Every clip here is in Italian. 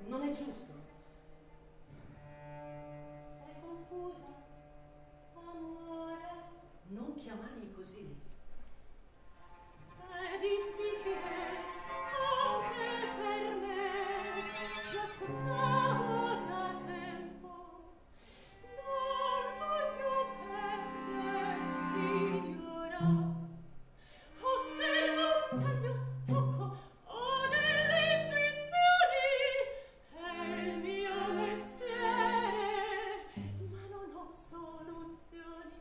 Non è giusto. Sei confusa, amore? Non chiamarmi così. È difficile anche per me. Ti aspettavo da tempo. Non voglio perderti ora. Osservo un taglio, tocco, ho delle intuizioni. È il mio mestiere, ma non ho soluzioni.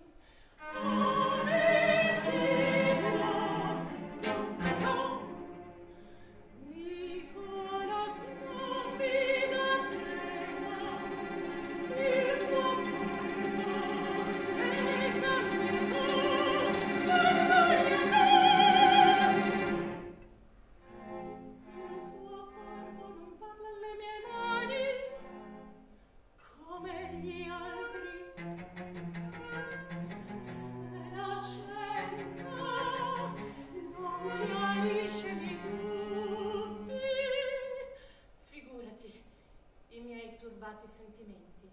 Come gli altri, se la scienza non chiarisce i miei dubbi, figurati i miei turbati sentimenti.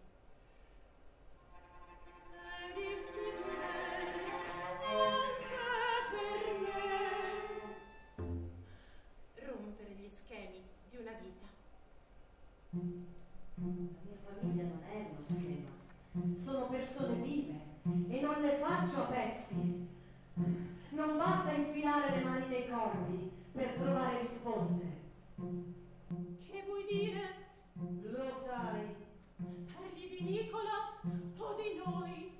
È difficile anche per me rompere gli schemi di una vita. La mia famiglia non è uno schema. Sono persone vive e non le faccio a pezzi. Non basta infilare le mani nei corpi per trovare risposte. Che vuoi dire? Lo sai. Parli di Nicholas o di noi?